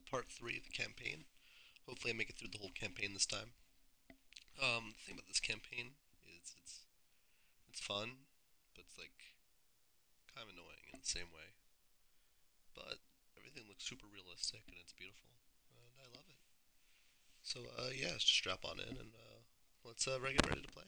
part 3 of the campaign. Hopefully I make it through the whole campaign this time. The thing about this campaign is it's fun, but it's like kind of annoying in the same way. But everything looks super realistic and it's beautiful, and I love it. So yeah, let's just strap on in and let's get ready to play.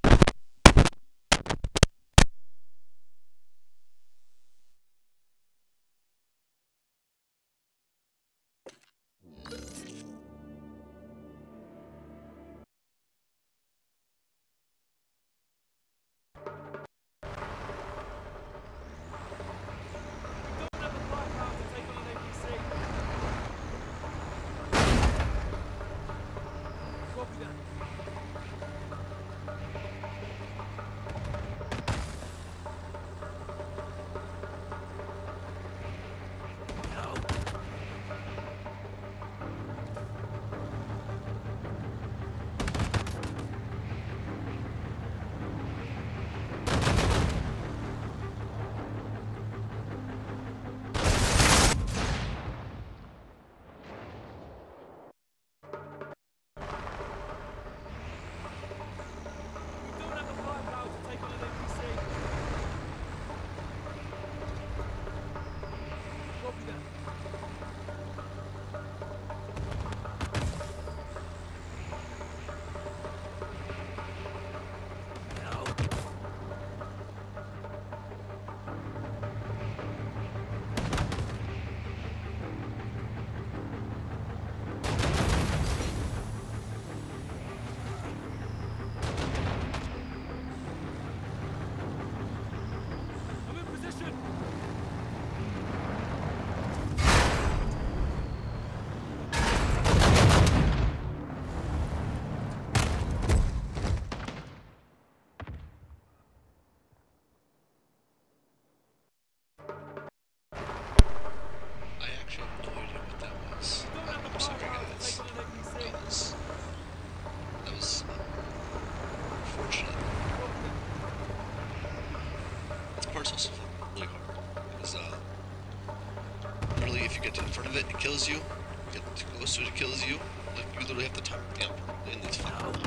Literally, if you get in front of it, it kills you. You get too close to it, it kills you. Like, you literally have to time it down in these fucking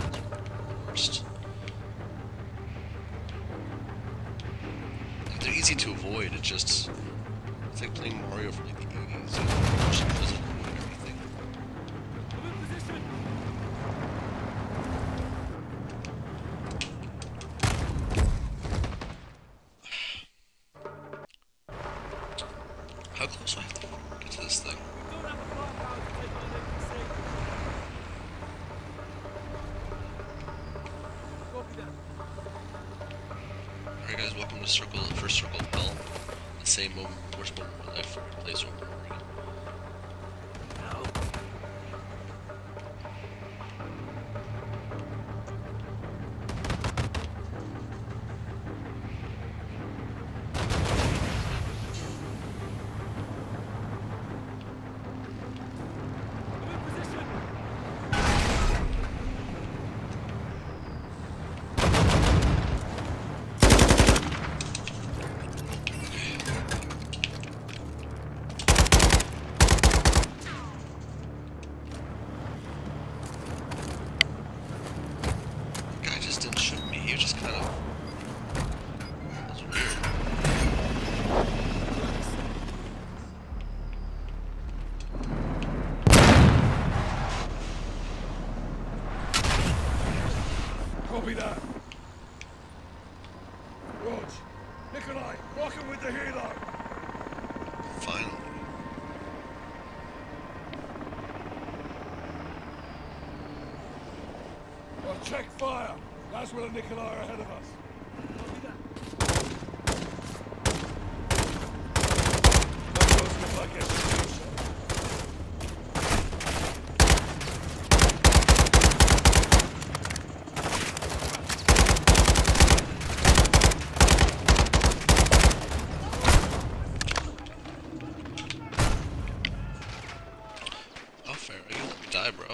worst. Like, they're easy to avoid, it's just... It's like playing Mario from like the 80s. It just doesn't avoid everything. How close do I have to get to this thing? Alright guys, welcome to first circle of hell. The same moment, worst moment of my life, place over and over again. Copy that. Rog, Nikolai, rocking with the helo. Finally. Well, check fire. That's where the Nikolai are ahead of us. Copy that. That goes with like execution. Die, bro.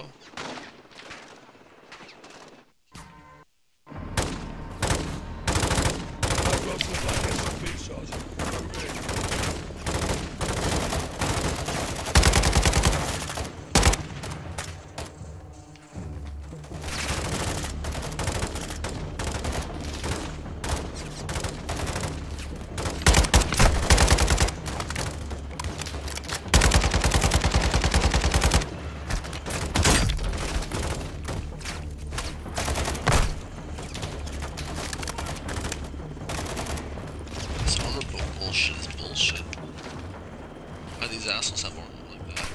these assholes have armor like that?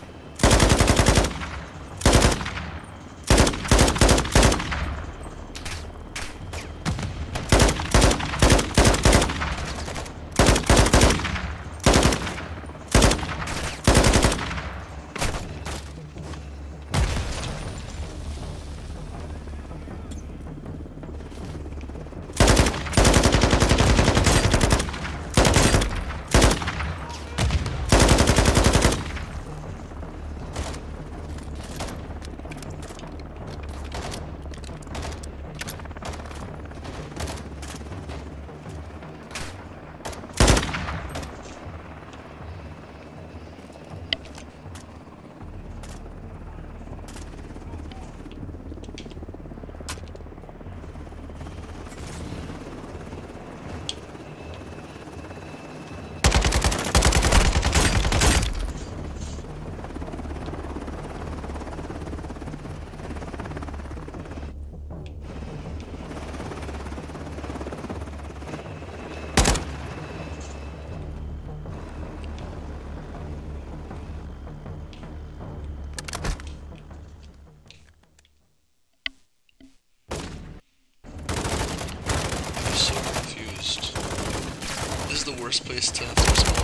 The worst place to have to spawn.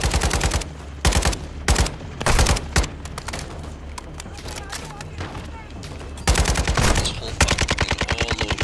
This whole fucking thing all over.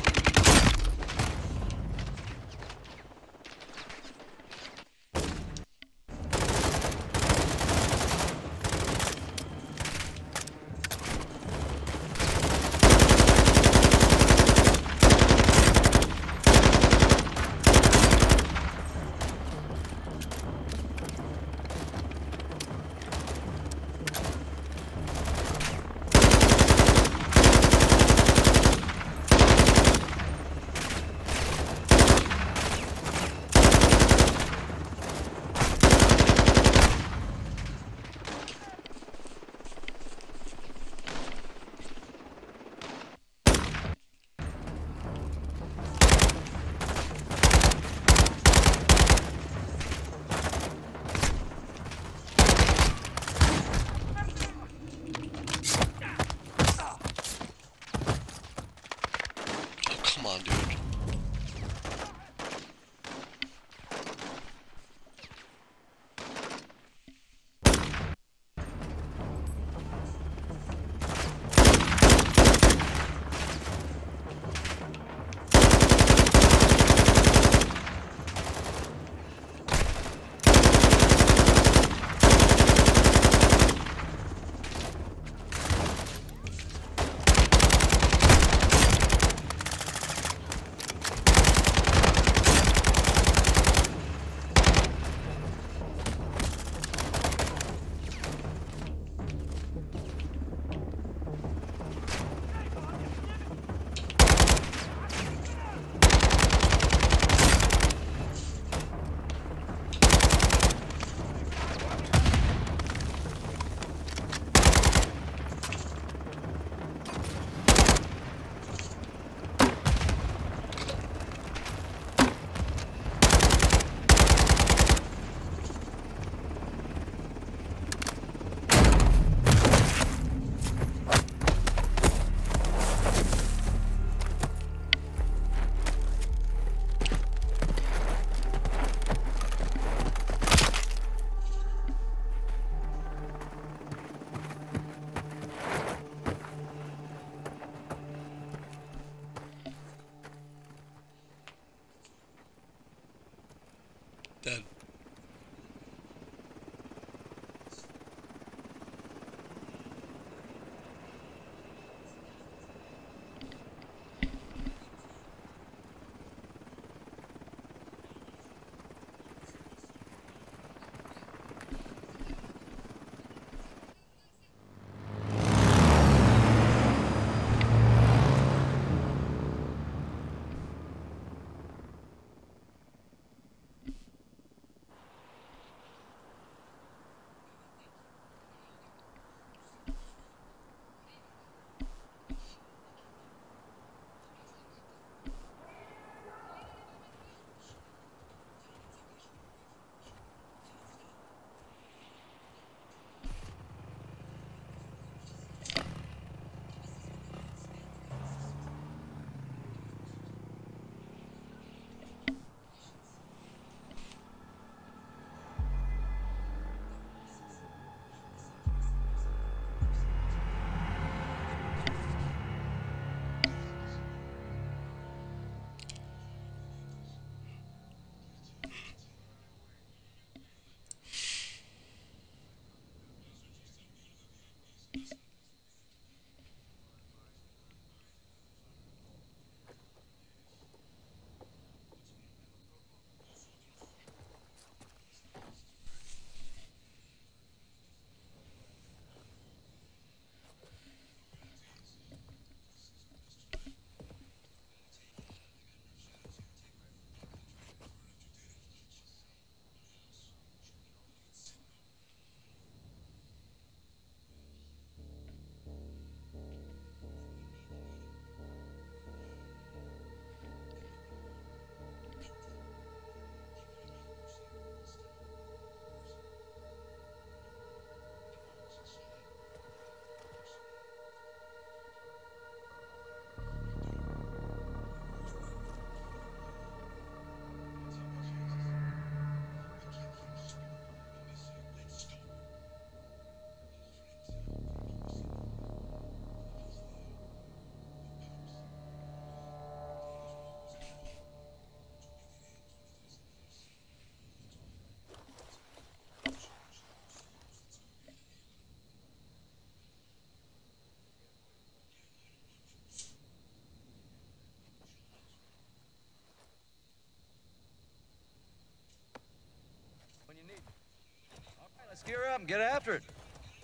up and get after it.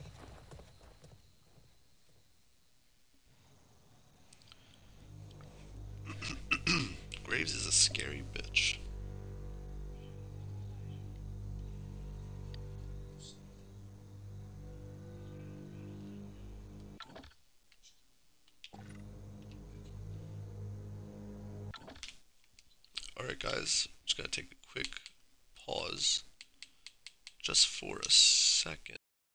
Graves is a scary bitch. Alright guys, just gotta take a quick pause just for a second.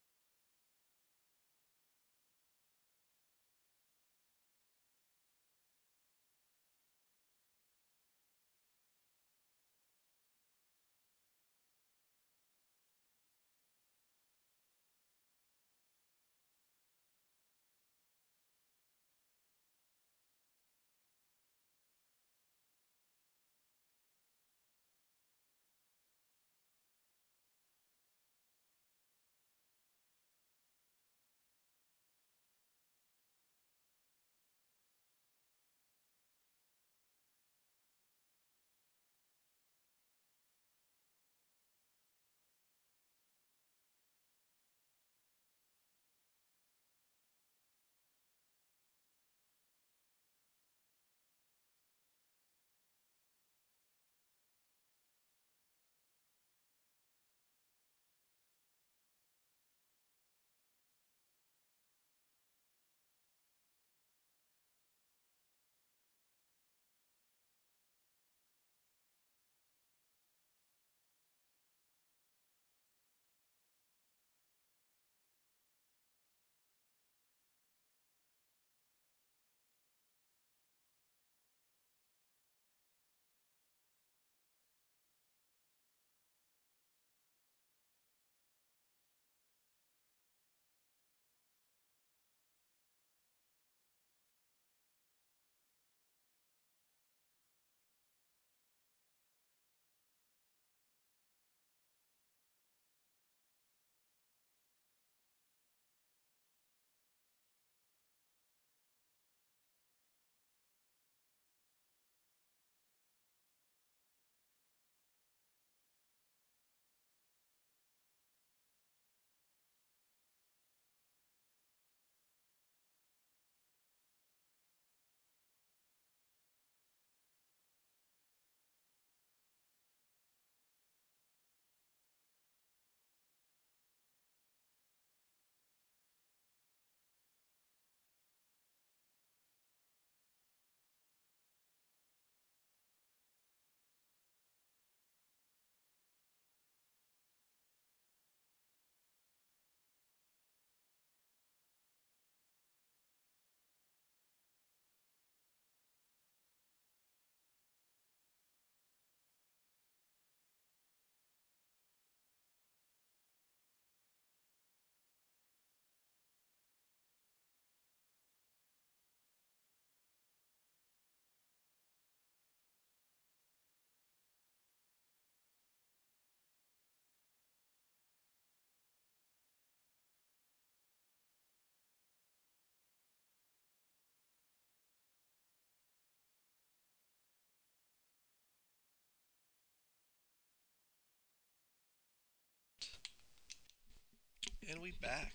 And we back.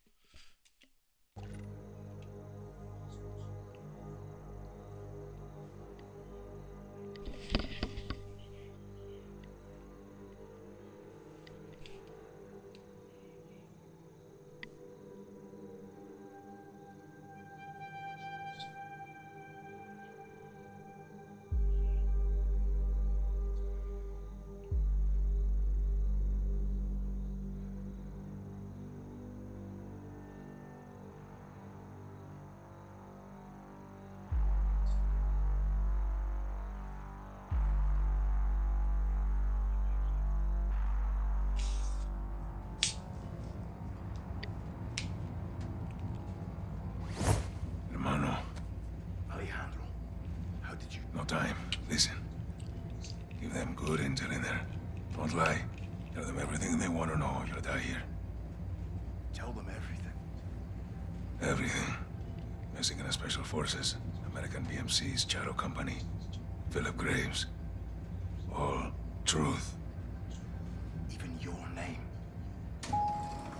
Time. Listen. Give them good intel in there. Don't lie. Tell them everything they want to know. You'll die here. Tell them everything. Everything. Missing in the Special Forces. American BMC's Shadow Company. Philip Graves. All truth. Even your name.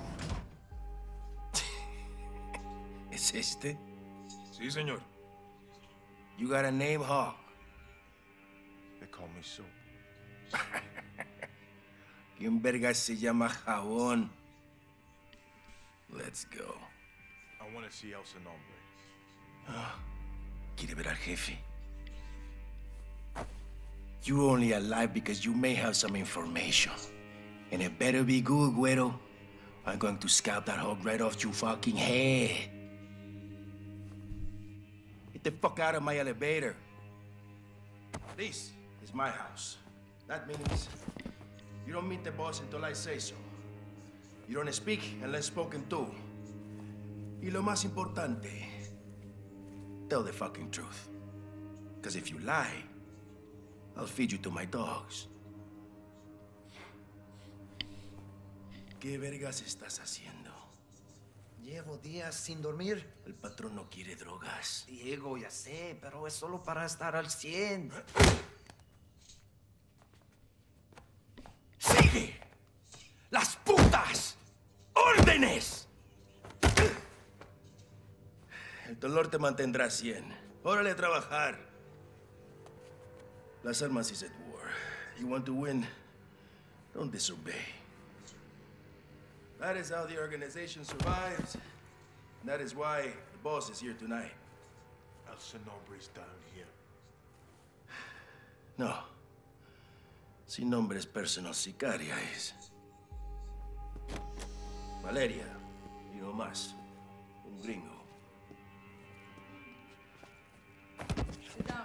¿Es este? Sí, señor. You got a name, Hawk? They call me so. ¿Quién verga se llama Jabón? Let's go. I want to see El Nombre. ¿Quiere ver al jefe? You only alive because you may have some information. And it better be good, Güero. I'm going to scalp that hog right off your fucking head. Get the fuck out of my elevator. This is my house. That means you don't meet the boss until I say so. You don't speak unless spoken to. Y lo más importante, tell the fucking truth. Because if you lie, I'll feed you to my dogs. ¿Qué vergas estás haciendo? Llevo días sin dormir. El patrón no quiere drogas. Diego, ya sé, pero es solo para estar al 100. ¡Sigue! ¡Las putas! ¡Órdenes! El dolor te mantendrá 100. Órale a trabajar. Las armas is at war. You want to win? Don't disobey. That is how the organization survives. And that is why the boss is here tonight. El Nombre is down here. No. Sin nombre es personal sicaria es. Valeria, y no más. Un gringo. Sit down.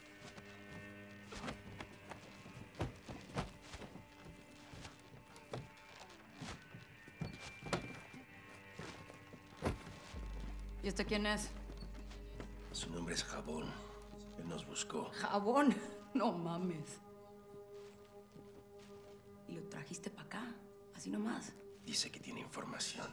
¿Y este quién es? Su nombre es Jabón. Él nos buscó. Jabón. No mames. ¿Y lo trajiste para acá? Así nomás. Dice que tiene información.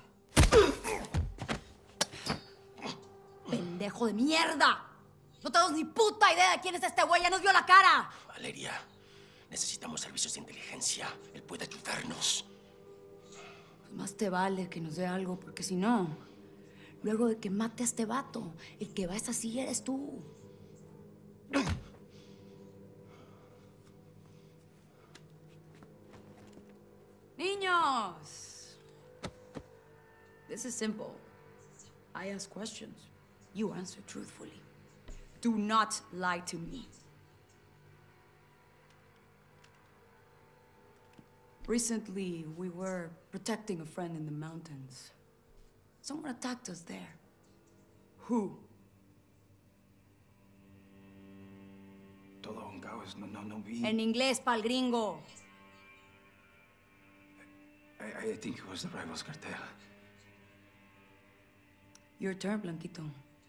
¡Pendejo de mierda! No tenemos ni puta idea de quién es este güey. ¡Ya nos vio la cara! Valeria, necesitamos servicios de inteligencia. Él puede ayudarnos. Pues más te vale que nos dé algo, porque si no, luego de que mate a este vato, el que va a esta silla eres tú. Niños! This is simple. I ask questions. You answer truthfully. Do not lie to me. Recently, we were protecting a friend in the mountains. Someone attacked us there. Who? Todo un caos, no vi. En inglés, pa'l gringo. I think it was the Rivals Cartel. Your turn, Blanquito.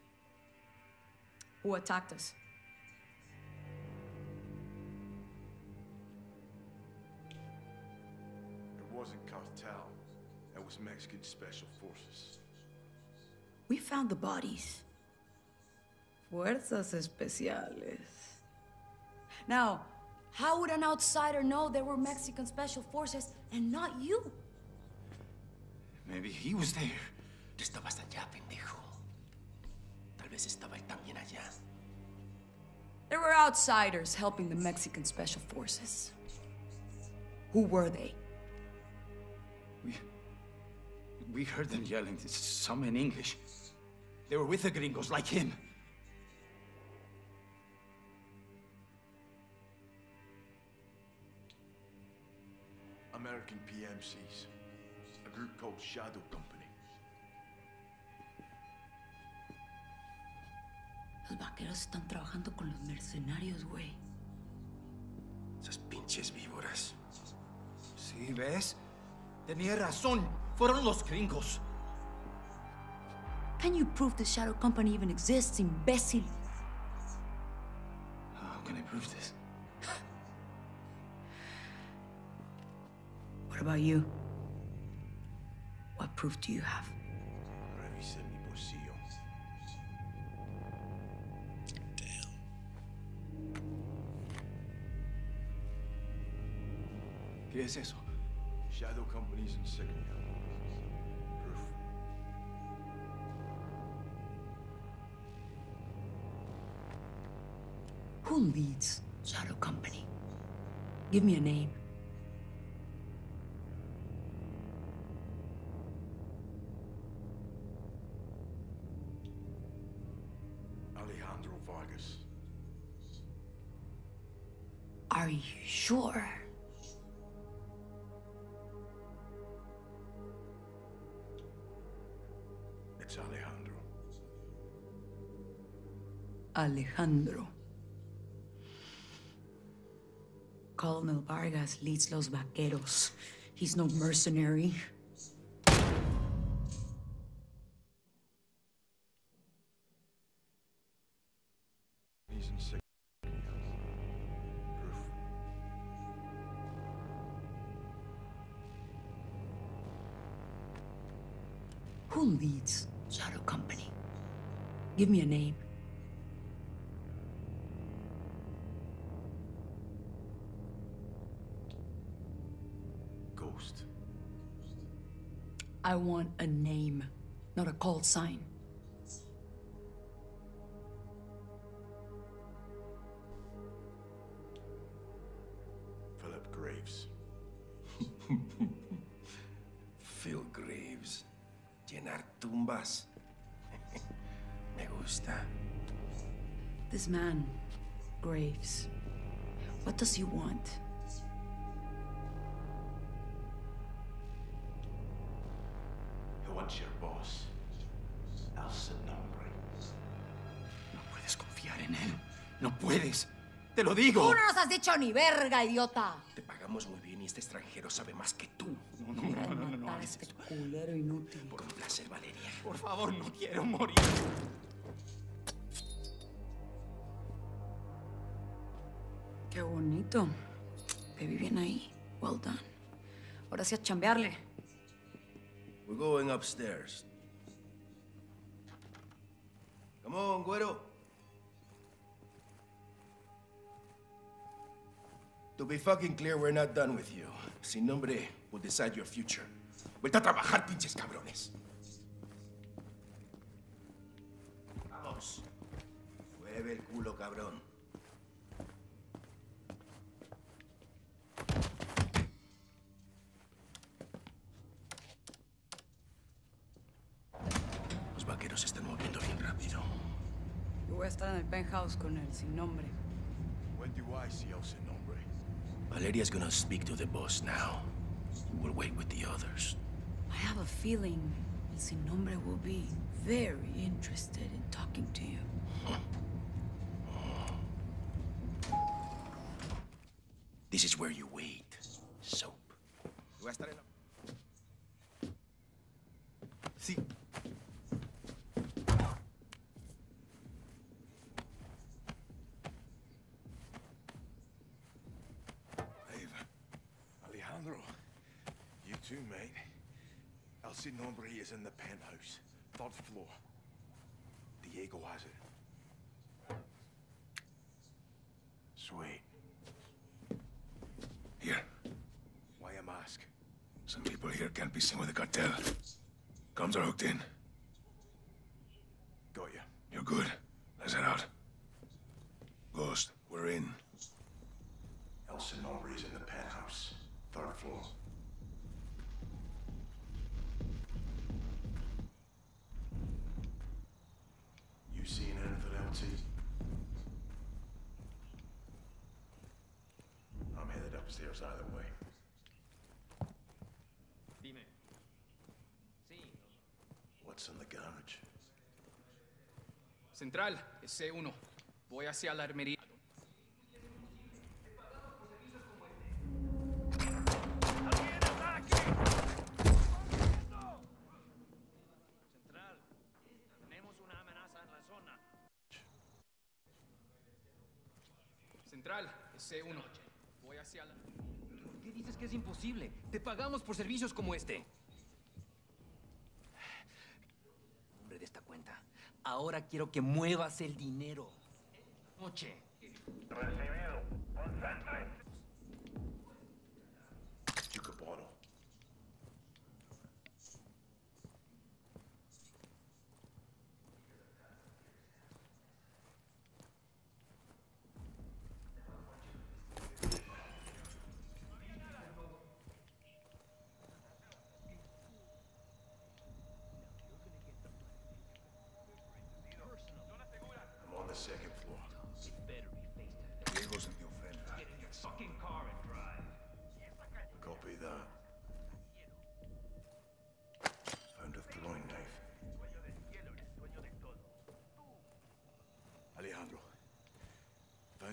Who attacked us? It wasn't cartel. It was Mexican Special Forces. We found the bodies. Fuerzas Especiales. Now, how would an outsider know they were Mexican Special Forces and not you? Maybe he was there. Tú estabas allá, pendejo. Tal vez estaba él también allá. There were outsiders helping the Mexican Special Forces. Who were they? We heard them yelling, some in English. They were with the gringos, like him. American PMCs. A group called Shadow Company. Los vaqueros están trabajando con los mercenarios, güey. Esas pinches víboras. Sí, ¿ves? Tenía razón. Fueron los gringos. Can you prove the Shadow Company even exists, imbécil? How can I prove this? What about you? What proof do you have? Revise mi bolsillo. ¿Qué es eso? Shadow Company's insignia. Proof. Who leads Shadow Company? Give me a name. Alejandro Vargas. Are you sure? It's Alejandro. Alejandro. Colonel Vargas leads Los Vaqueros. He's no mercenary. He's in sick. Proof. Who leads Shadow Company? Give me a name. Ghost. I want a name, not a call sign. Philip Graves. Phil Graves. Llenar tumbas. Me gusta. This man, Graves, what does he want? He wants your boss. El Nombre. No puedes confiar en él. No puedes. Te lo digo. ¡Tú no nos has dicho ni verga, idiota! Te pagamos muy bien y este extranjero sabe más que tú. No Matar a este culero inútil. Por un placer, Valeria. Por favor, no quiero morir. Qué bonito. Te vi bien ahí. Well done. Ahora sí a chambearle. We're going upstairs. Come on, güero. To be fucking clear, we're not done with you. Sin nombre will decide your future. Vuelta a trabajar, pinches cabrones. Vamos. Mueve el culo, cabrón. Los vaqueros se están moviendo bien rápido. Yo voy a estar en el penthouse con él, sin nombre. When do I see El Nombre? Valeria's gonna speak to the boss now. We'll wait with the others. I have a feeling El Sin Nombre will be very interested in talking to you. This is where you wait. Soap. Voy a estar en la... Sí. Alejandro. You too, mate. El Nombre is in the penthouse. 3rd floor. Diego has it. Sweet. Here. Why a mask? Some people here can't be seen with the cartel. Comms are hooked in. Got you. You're good. Let's head out. Ghost, we're in. El Nombre is in the penthouse. 3rd floor. You seen anything, LT? I'm headed upstairs either way. Dime. Sí. What's in the garage? Central, es C1. Voy hacia la armería. Central, tenemos una amenaza en la zona. Central, es C1. Voy hacia la... ¿Por qué dices que es imposible? Te pagamos por servicios como este. Nombre de esta cuenta. Ahora quiero que muevas el dinero. Noche. Recibido. Concentre. Chicoporo.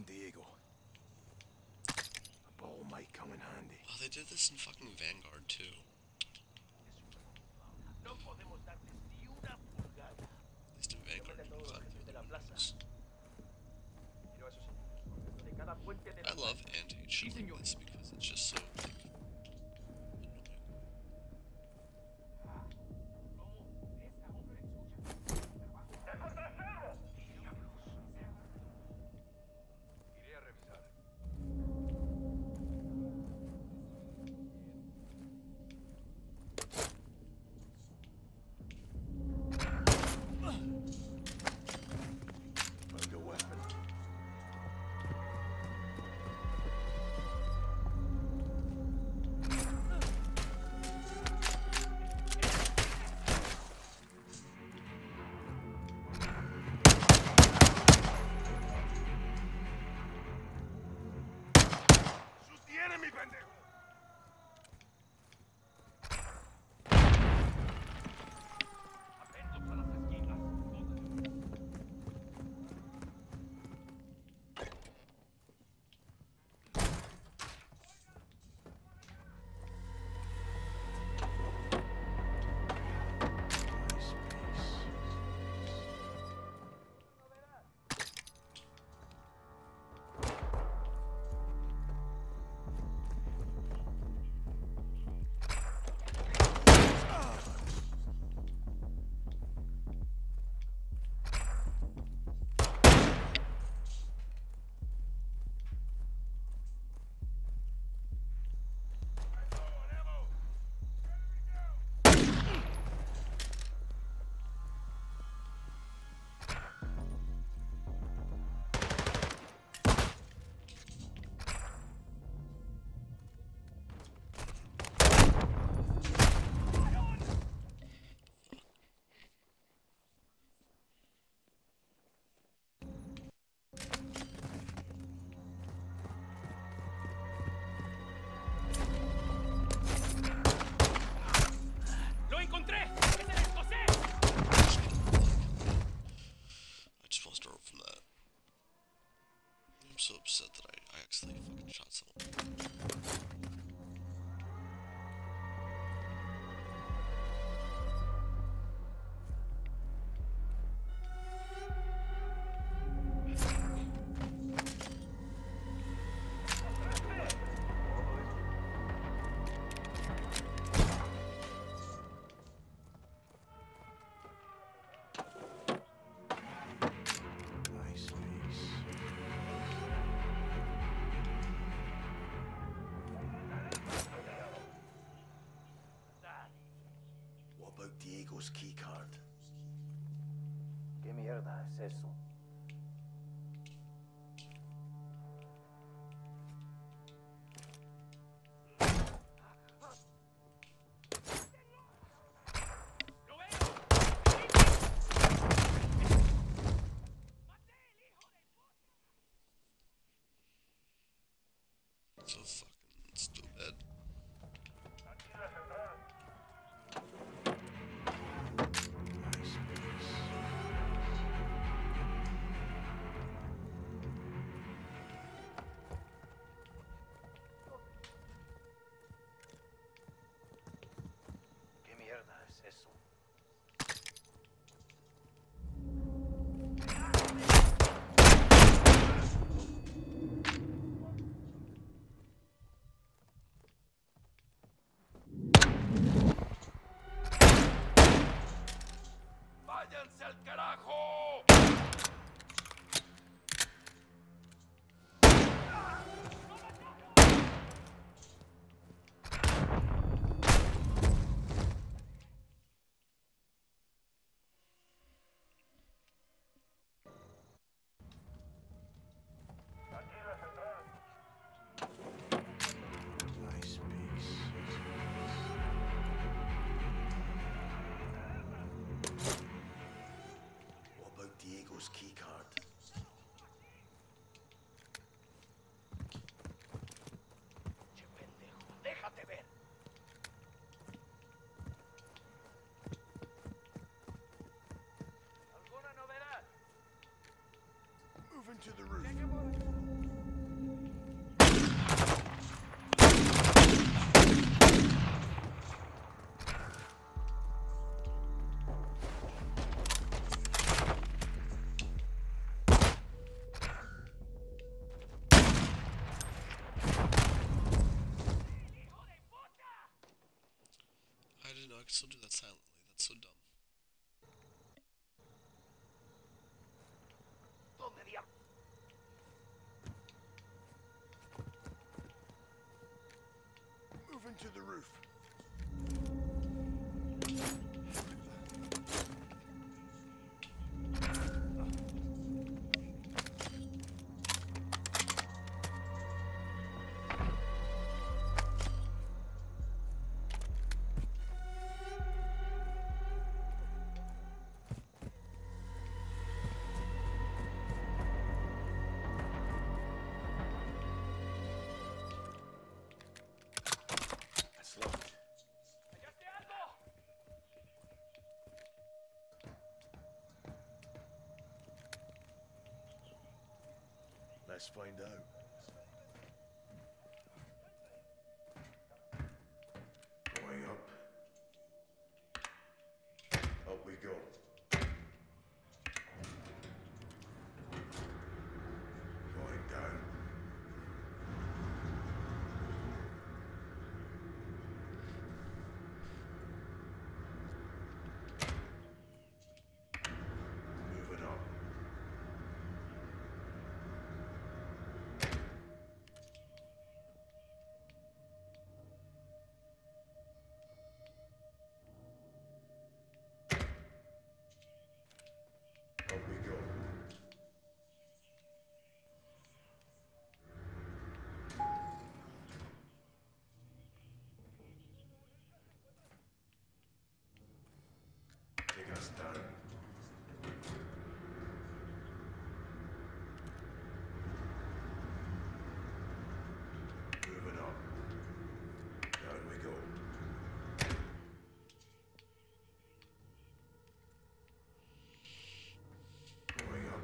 find Diego. A ball might come in handy. Oh, they did this in fucking Vanguard too. No podemos darles ni una pulgada. At least in Vanguard, you can climb through De the la plaza. windows. Pero eso sí, de cada puente de la I love anti shit like this because it's just so like annoying. Iré a revisar. Found a weapon. Shoot the enemy, pendejo! Atentos a las esquinas. Nice piece. ¡Lo encontré! ¡Es el escocés! I just want to start from that. I'm so upset that I accidentally fucking shot someone. Nice piece. What about Diego's key card? ¿Qué mierda es eso? ¡Lo veo! So fucking stupid. Nice piece. ¿Qué mierda es eso? ¡Váyanse al carajo! Nice piece. What about Diego's key card? ¡Che pendejo! ¡Déjate ver! ¿Alguna novedad? Moving to the roof. no, I can still do that silently. That's so dumb. Moving to the roof. That's locked. Let's find out. Going up. Up we go. Going down. Moving up. Up we go. Take us down. Moving up. Down we go. Going up.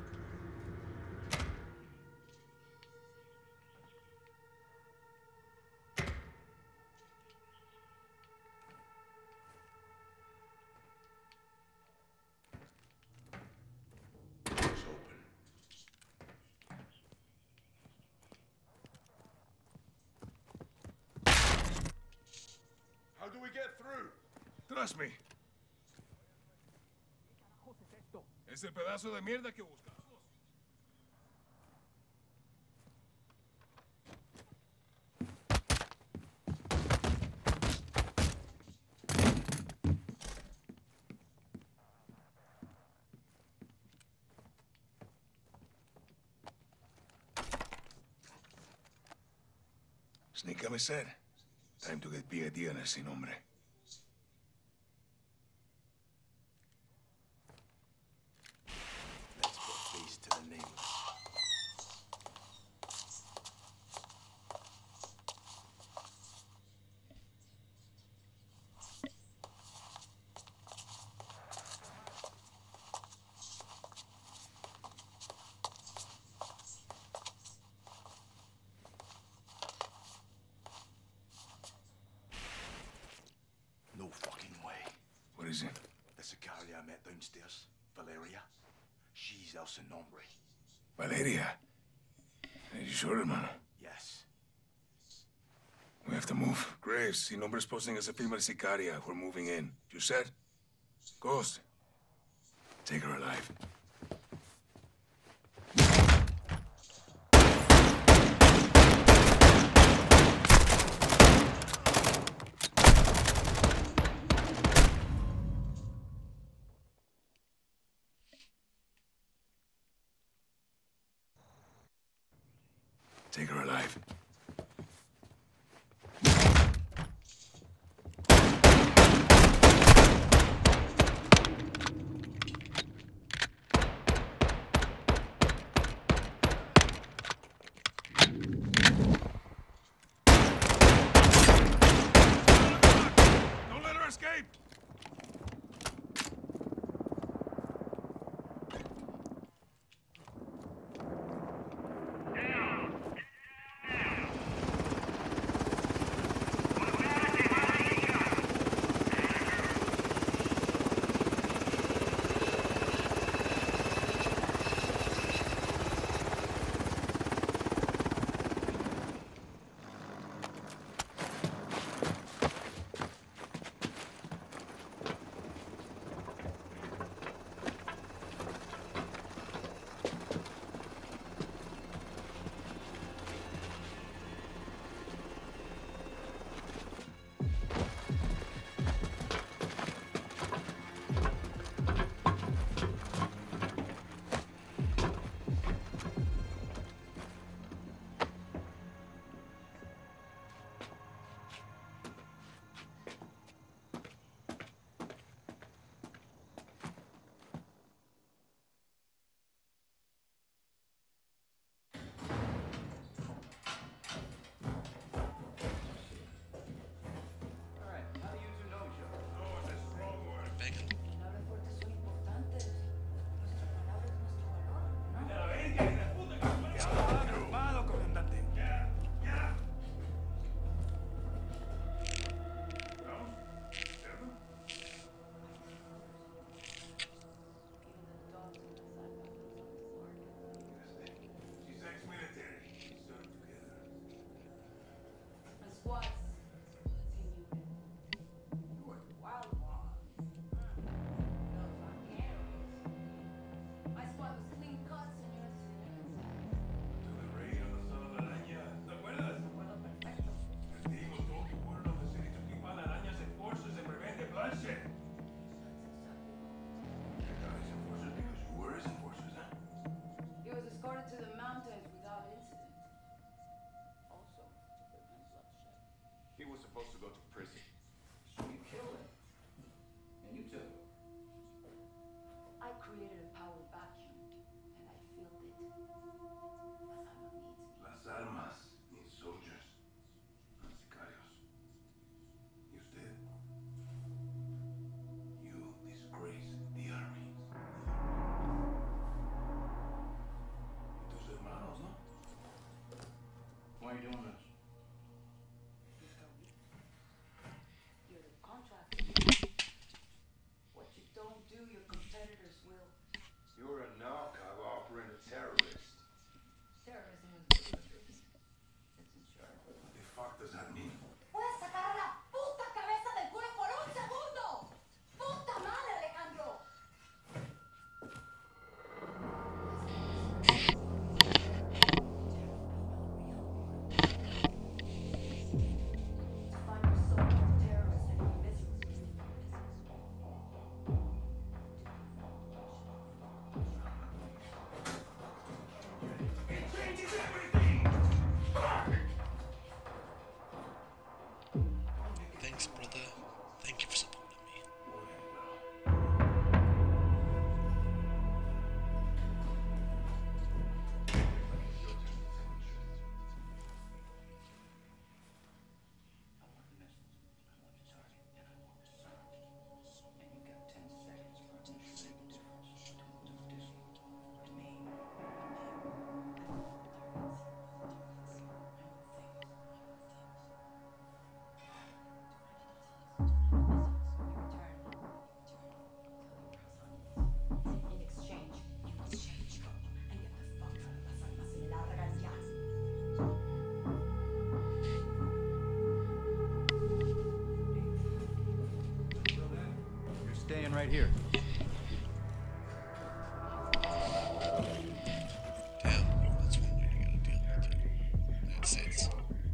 Doors open. How do we get through? Trust me. Es el pedazo de mierda que buscamos. Sneak commissar. Time to get piedienes sin nombre. Let's put a face to the nameless. No fucking way. What is it? The Sicaria I met downstairs, Valeria. She's El Sin Nombre. Valeria. Are you sure, hermano? Yes. We have to move. Graves, Sin Nombre's posting as a female sicaria. We're moving in. You said? Ghost. Take her alive. Take her alive. Don't let her escape! supposed to go to prison. So you killed him. And you took him. I created a power vacuum, and I filled it. Las almas needs me. Las almas need soldiers, not sicarios. Y usted, you disgrace the army. Y tus hermanos, ¿no? Why are you doing this? You're the contractor. What you don't do, your competitors will. You're a narco operating a terrorist. Terrorism is business. It's insurance. What the fuck does that mean? ¡Puedes sacar la puta cabeza del culo por un segundo! ¡Puta madre, Alejandro! Find your soul, terrorist, and be miserable. Thanks, brother. Thank you for supporting me. I want the missiles. I want the target. And I want the sun. And you've got 10 seconds for me to make the difference between this to me and them. In exchange, you change and get the fuck out of Las Almas y largas ya. You're staying right here. Damn, that's one way I gotta deal with it. United States.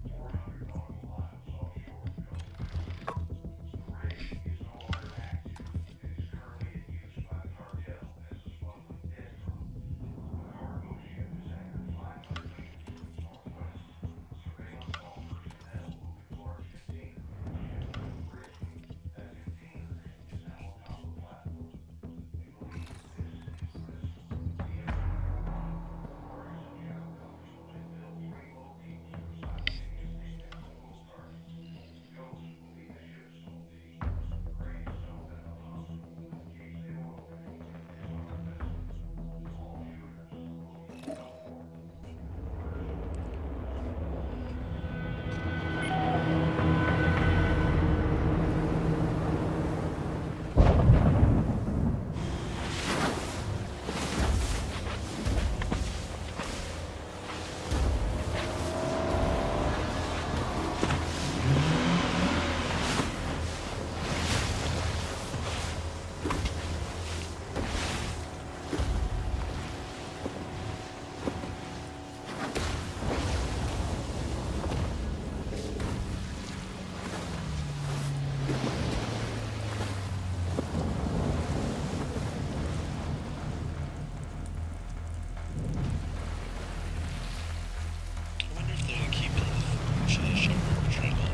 I wonder if they're gonna keep it in the shovel triangle.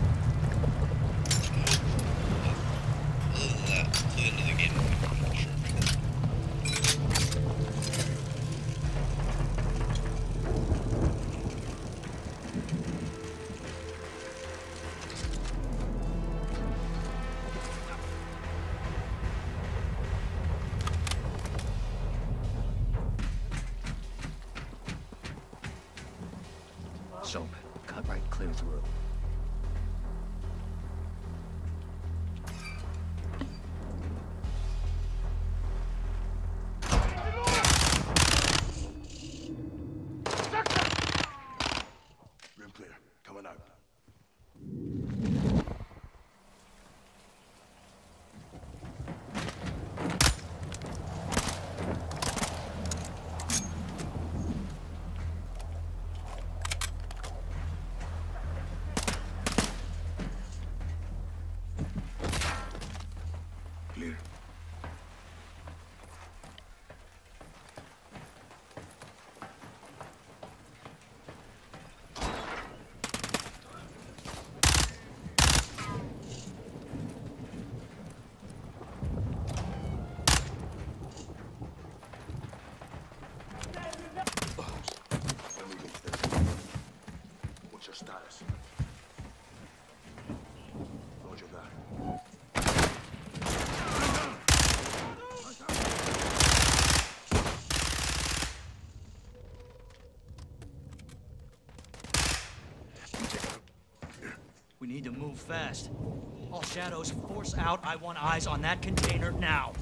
Other than that, to the end of the game, I'm not sure. Soap, cut right clear through. Room clear. Coming out. need to move fast. All shadows, force out. I want eyes on that container now.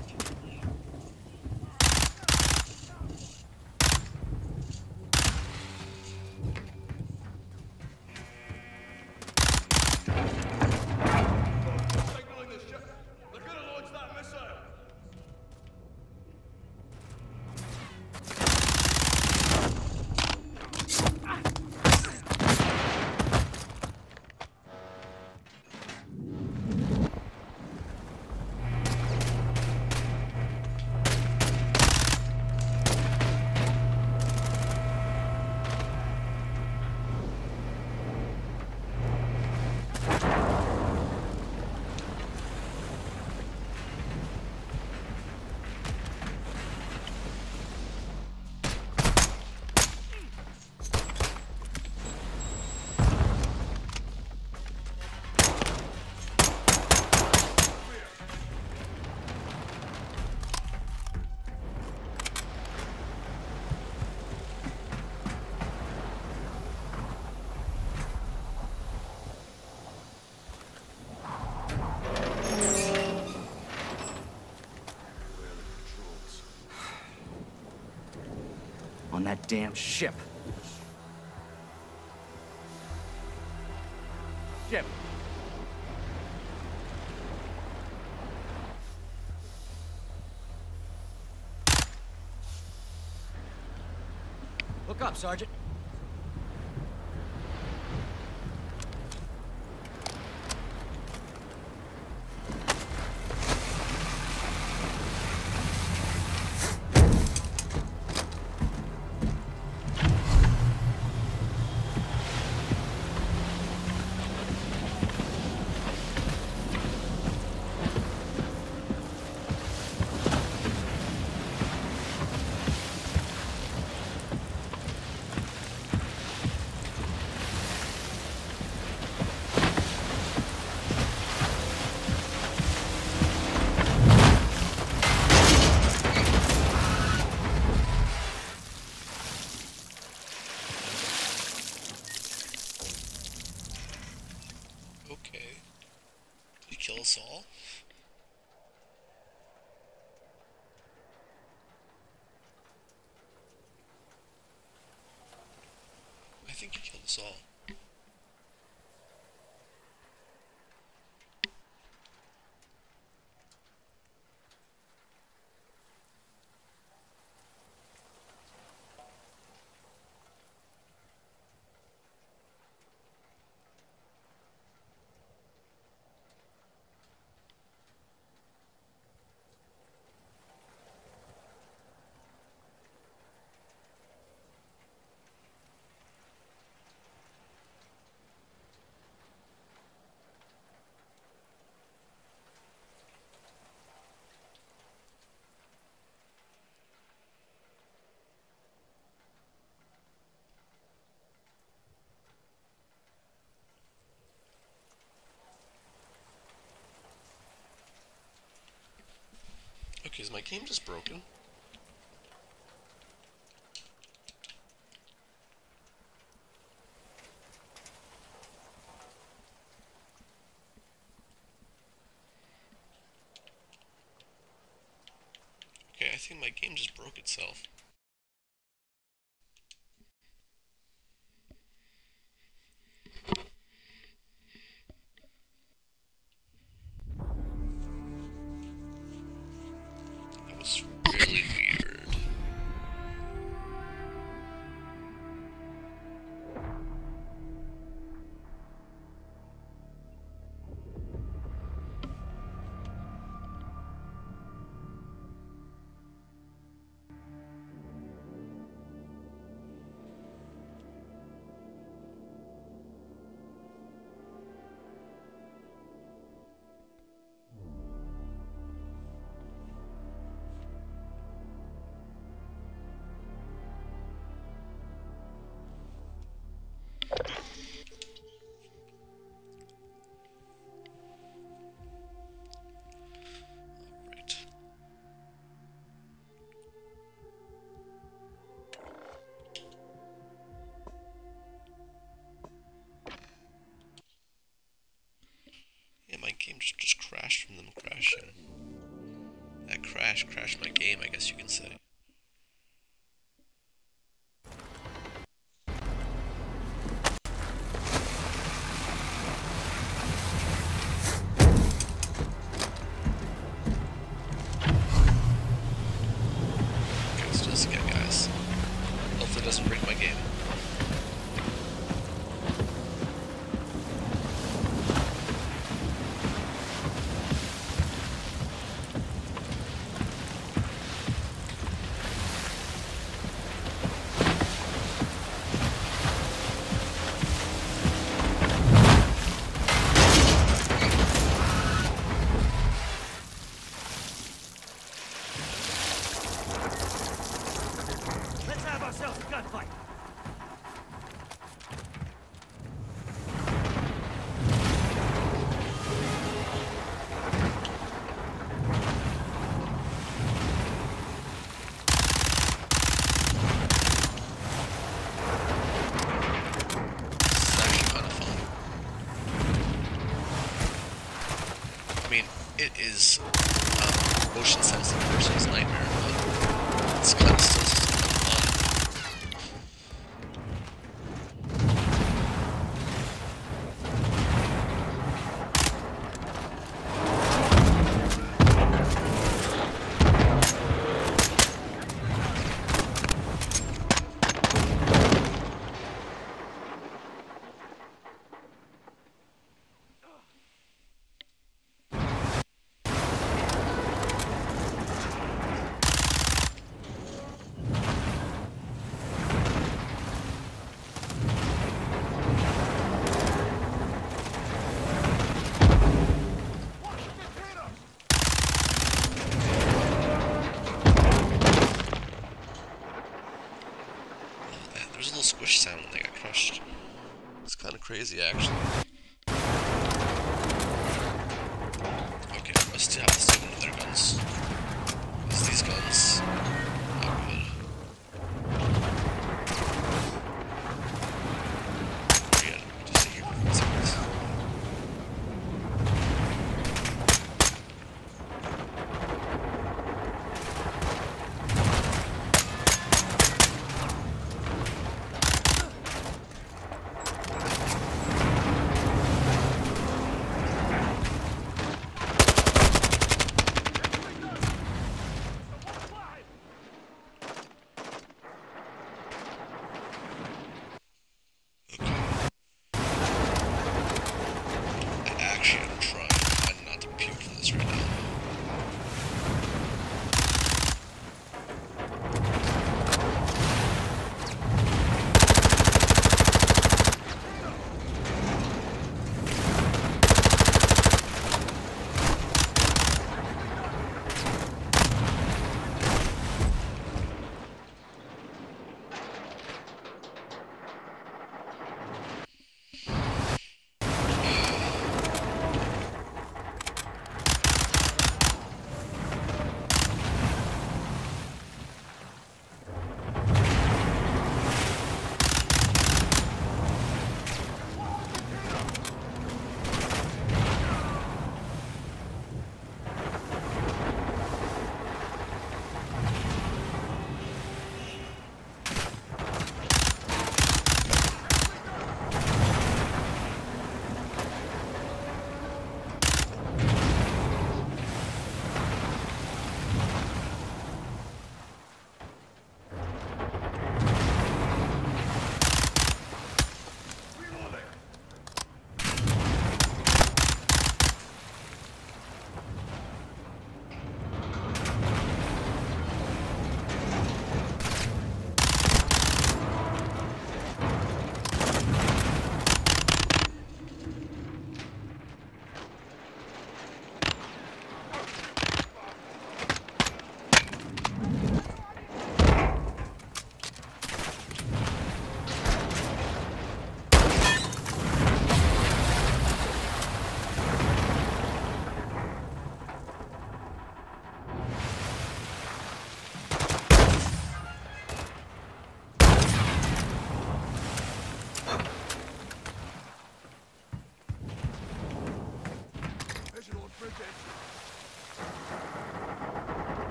On that damn ship. Ship. Look up, Sergeant. Okay. Did he kill us all? I think he killed us all. Okay, is my game just broken? Okay, I think my game just broke itself. That was really weird. my game, I guess you can say. Okay, let's do this again, guys. Hopefully it doesn't break my game. Let's have ourselves a gunfight. This is actually kind of fun. I mean, it is motion sensitive versus nightmare, but it's kind of still fun. There's a little squish sound when they got crushed. It's kind of crazy, actually. Okay, let's do one of their guns. Because these guns, not good. Forget it. Just stay here for 5 seconds.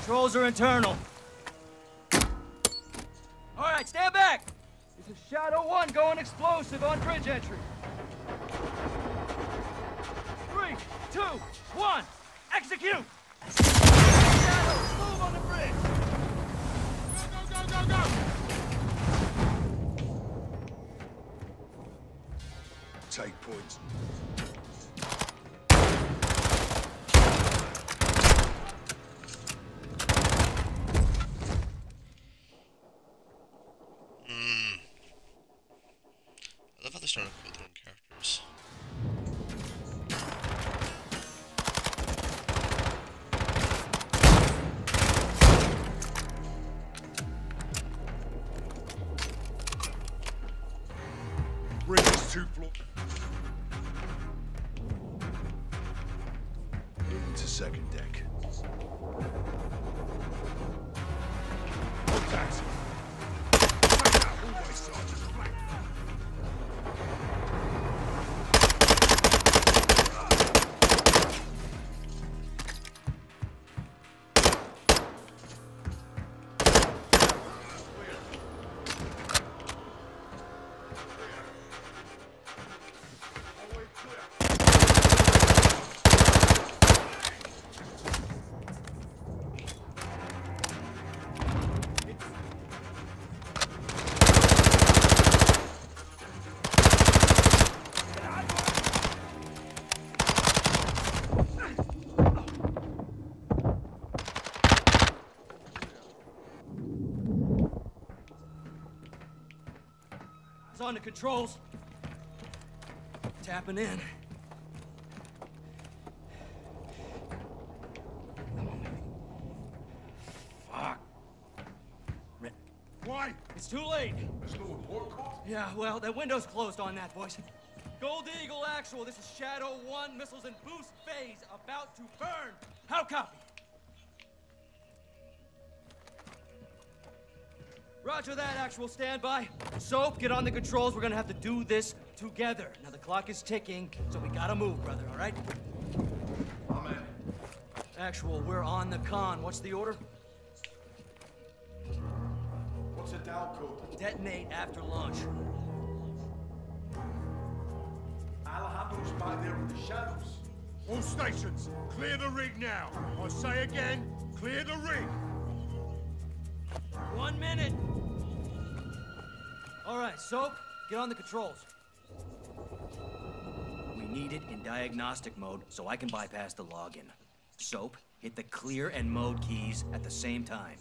Controls are internal. All right, stand back. This is Shadow 1 going explosive on bridge entry. 3, 2, 1, execute! Shadows, move on the bridge! Go, go, go, go, go! Take points. I love how they're starting to code their own characters. Bring us 2 floors. Into second deck. Taxi. Always, Sergeant. Flank. It's on the controls. Tapping in. Fuck. Why? It's too late. There's no report call? Yeah, well, that window's closed on that, boys. Gold Eagle Actual, this is Shadow 1, missiles in boost phase, about to burn. How copy? Roger that, Actual, standby. Soap, get on the controls. We're gonna have to do this together. Now, the clock is ticking, so we gotta move, brother, all right? Oh, man. Actual, we're on the con. What's the order? What's the dial code? Detonate after launch. Alejandro's back there with the shadows. All stations, clear the rig now. I say again, clear the rig. 1 minute. All right, Soap, get on the controls. We need it in diagnostic mode so I can bypass the login. Soap, hit the clear and mode keys at the same time.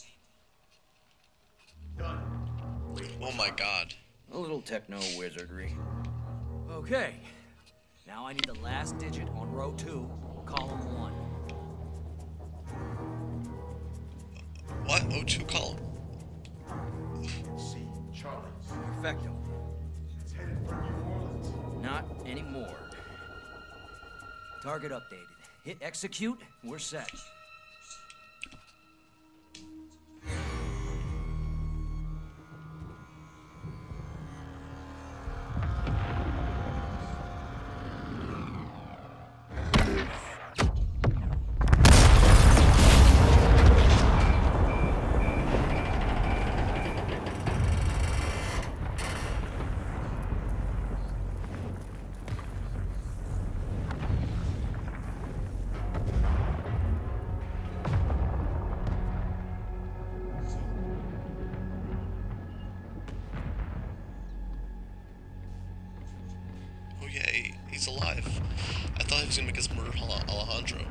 Done. Oh my god. A little techno wizardry. Okay. Now I need the last digit on row 2, column 1. What? O2 column? C, Charlie. Perfecto. It's headed for New Orleans. Not anymore. Target updated. Hit execute, we're set. Oh yay, he's alive. I thought he was gonna make us murder Alejandro.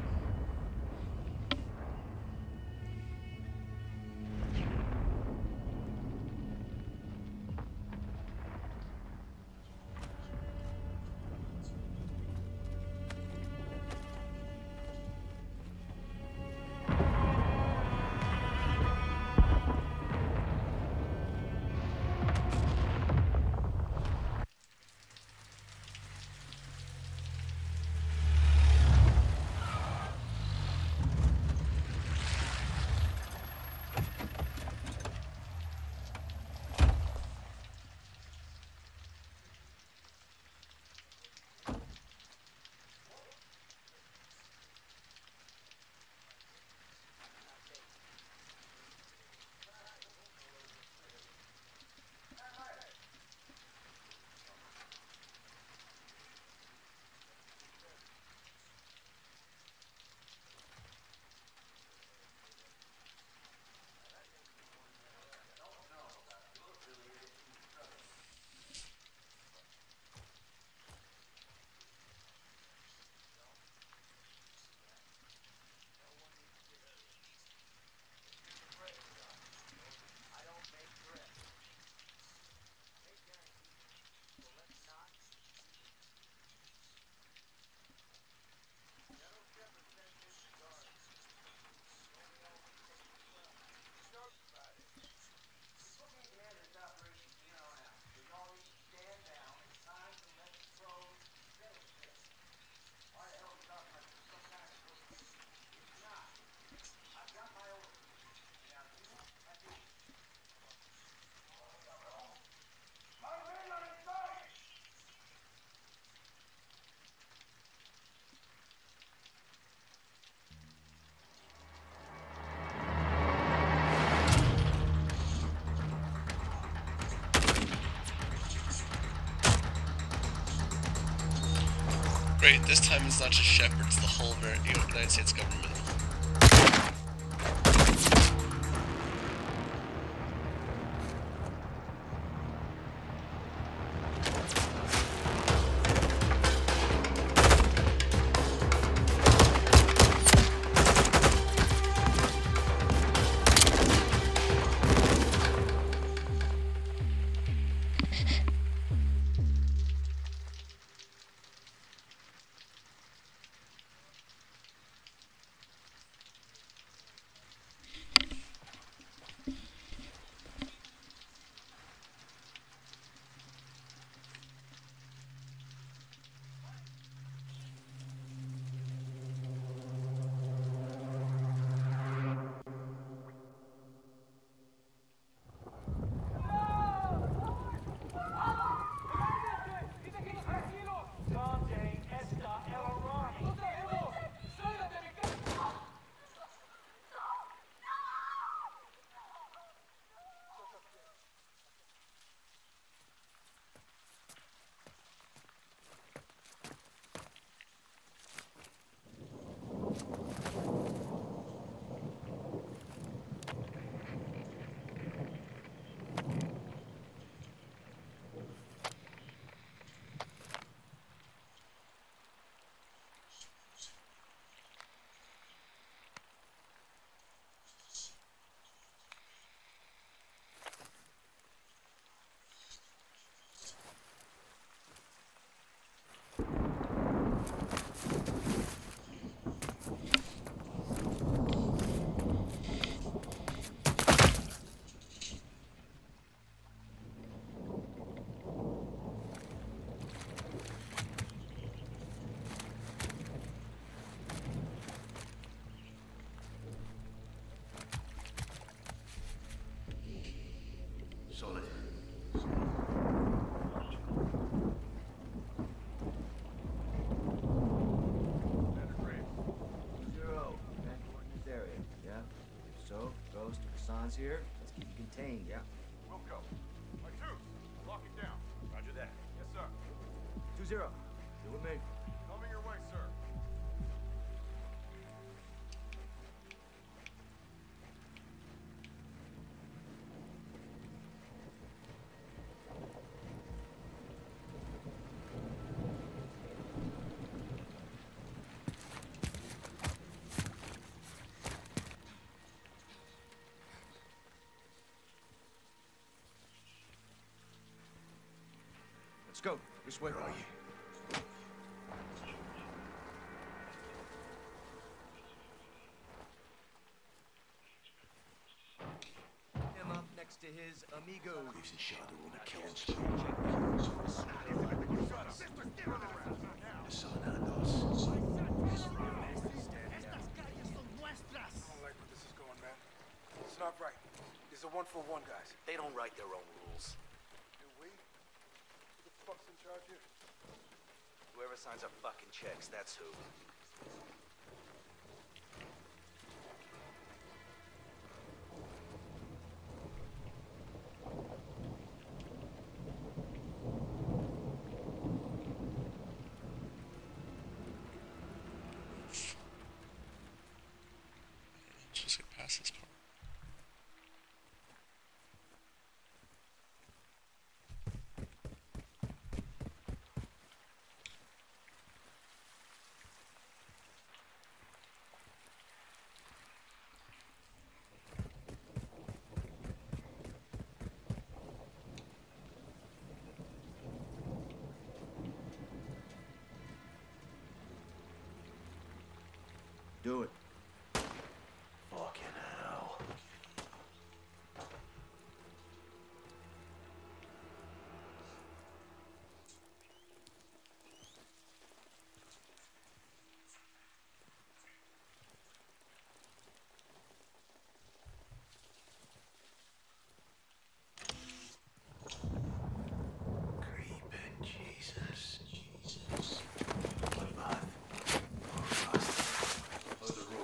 Great, this time it's not just Shepard, it's the whole United States government. Solid. Zero. Transport in this area, yeah? If so, Ghost, Hassan's here. Let's keep you contained, yeah? We'll go. My two. Lock it down. Roger that. Yes, sir. 2-0. You with me? Coming your way, sir. Let's go. This way. Where are you? Him up next to his amigo. Leaves a shadow on the killing spree. Hassan and us. I don't like where this is going, man. It's not right. These are one-for-one guys. They don't write their own rules. Do we? Who the fuck's in charge here? Whoever signs our fucking checks, that's who. Let's just get past this part. Do it. Fucking hell. Creeping Jesus. Bloodbath. Or rust. Close the room.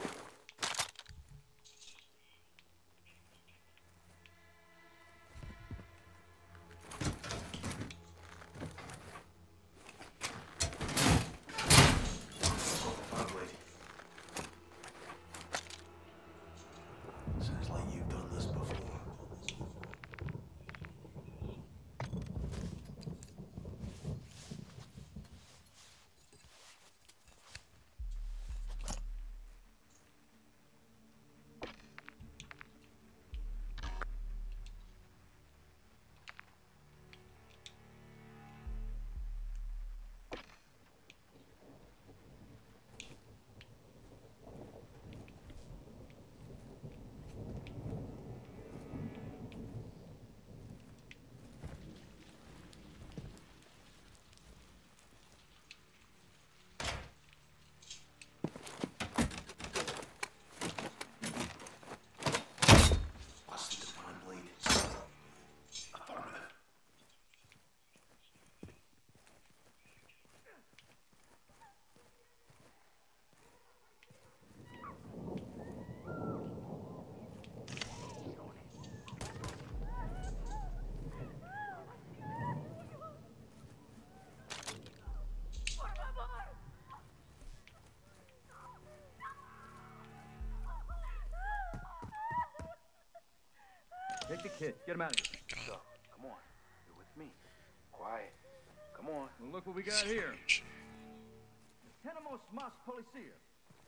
Kid, get him out of here. God. Come on. You're with me. Quiet. Come on. Well, look what we got here. Strange. Tenemos más policía.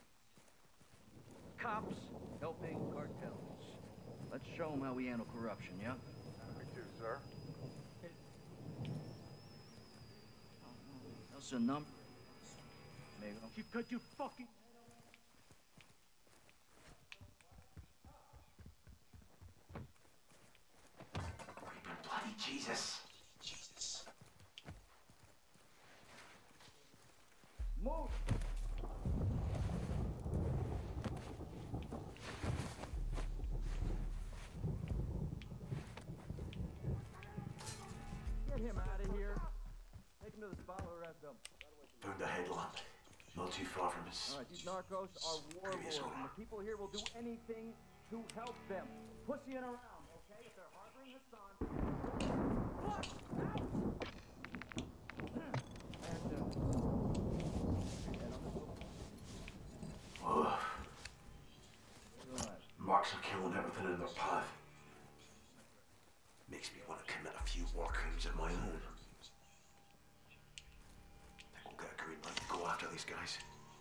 Cops helping cartels. Let's show them how we handle corruption, yeah? Me too, sir. That's a number. Amigo. You cut you fucking... Bloody Jesus. Move! Get him out of here. Take him to the spot where we're at them. Found a headlamp. Not too far from us. All right, these narcos are warlords, and the people here will do anything to help them. Pussying around, okay? If they're harboring Hassan, flush out! Oh. Marks are killing everything in their path. Makes me want to commit a few war crimes of my own. Think we'll get a green light to go after these guys.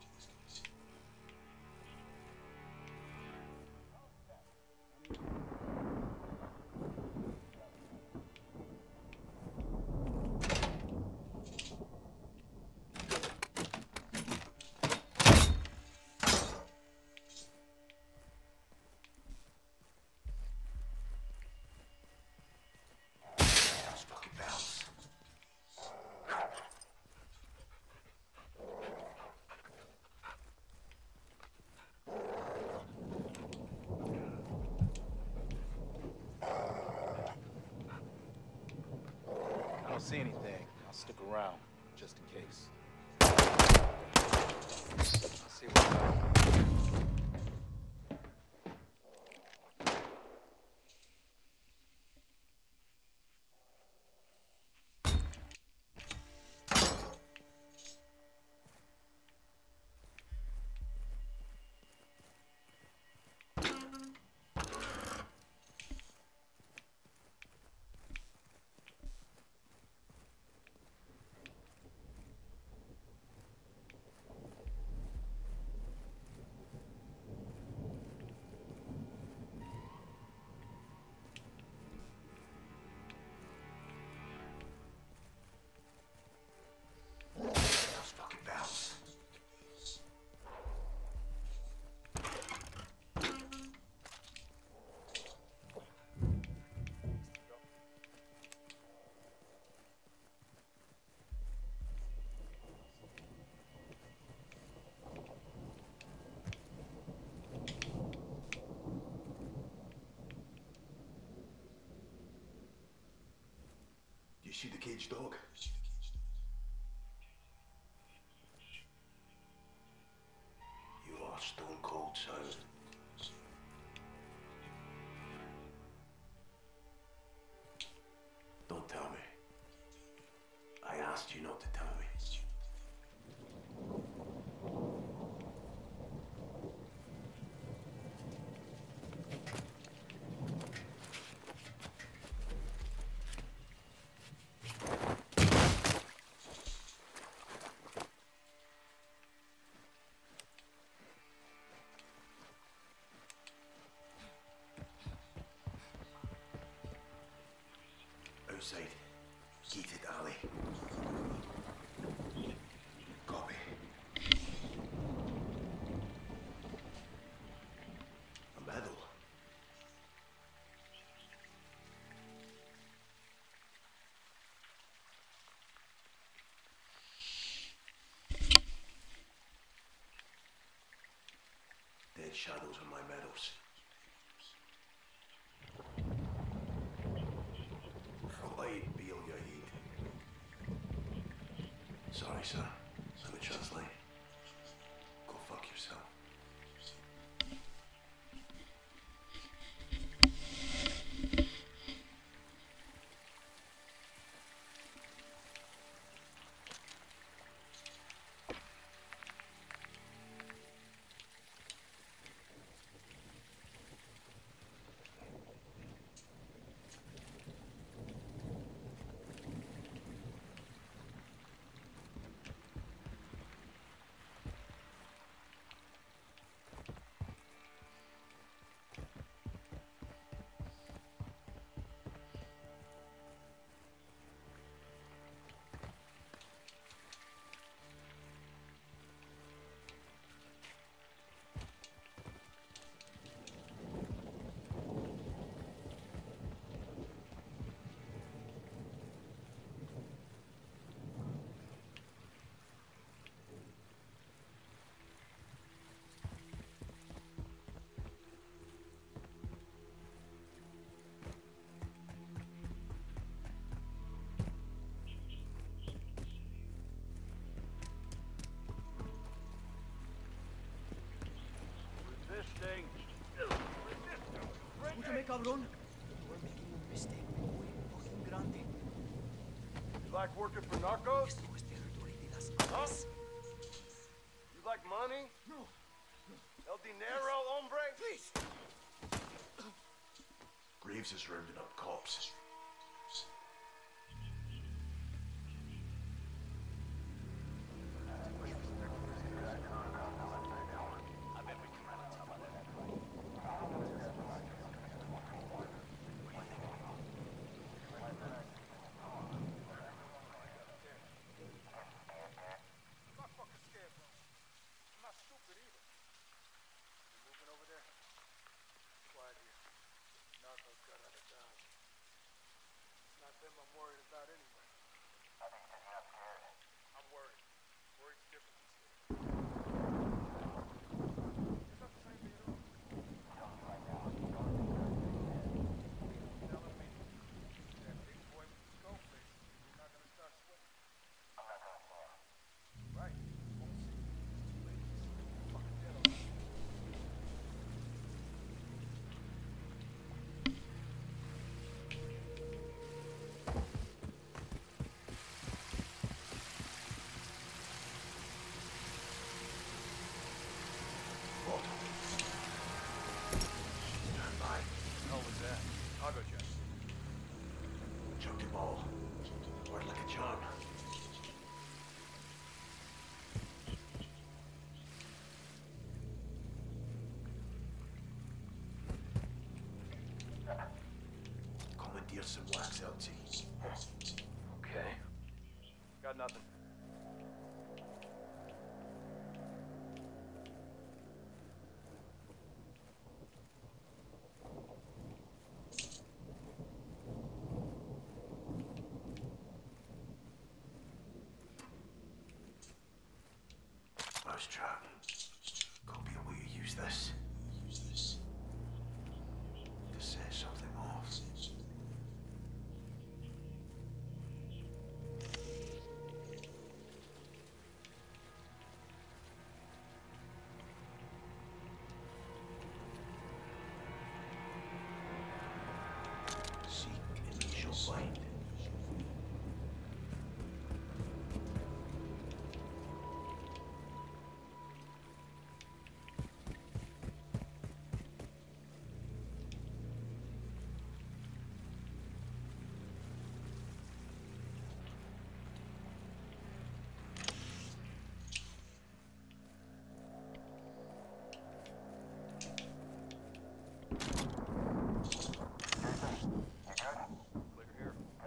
Those fucking bells. I don't see anything. I'll stick around, just in case. I'll see what's up. Those fucking bells. You see the caged dog? You are stone cold silent. Don't tell me. I asked you not to tell me. Outside. Gated alley. Copy. A medal. Dead shadows on my medals. Sorry, sir. Let me translate. Go fuck yourself. cabrón. We're making a mistake muy fucking grande. You like working for narcos? Esto es territorio de las Huh? armas. You like money? No. El dinero, hombre? Please. Graves is rounding up cops. I'm not fucking scared, bro. I'm not stupid either. You moving over there? Quiet here. Narcos got out of Dodge. It's not them I'm worried about anyway. I think it's not scared. I'm worried. Worried's different than scared. It's not the same thing at all. Telling me that big boy with the skull face, you're not gonna start sweating. I'm not gonna see him. Right. Won't see. It's too late. You're fucking dead already. Stand by. Hell was that? I'll go check. Chuck the ball. Work like a charm. Commandeer some wax LT. Okay. Got nothing. Mousetrap. Gotta be a way to use this. To set something off. Seek and ye shall find. Clear here.